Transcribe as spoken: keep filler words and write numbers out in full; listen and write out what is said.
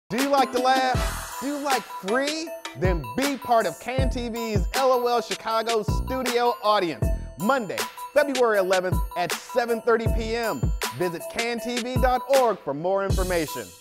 Do you like to laugh? Do you like free? Then be part of Can T V's LOL Chicago studio audience, Monday, February eleventh at seven thirty p m Visit can t v dot org for more information.